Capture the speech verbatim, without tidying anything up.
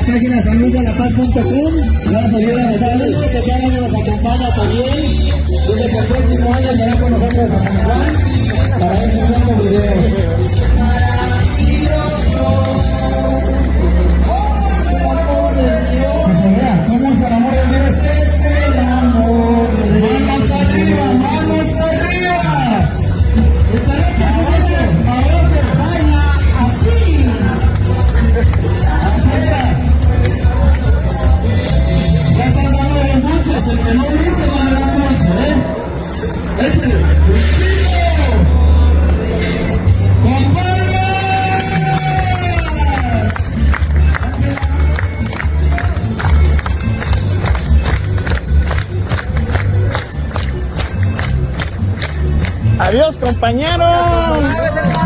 página salud de la paz punto com. Gracias a Dios, que cada año nos acompaña también. Desde que el próximo año estará con nosotros a San Juan para este nuevo video. ¿Cómo es el amor de Dios? Es el amor de Dios. Manos arriba, manos arriba. Estaremos abajo, abajo, vaya así. Ya están dando los dulces, el que no grite va a dar dulce, ¿eh? Échale. ¡Con Adiós, compañeros.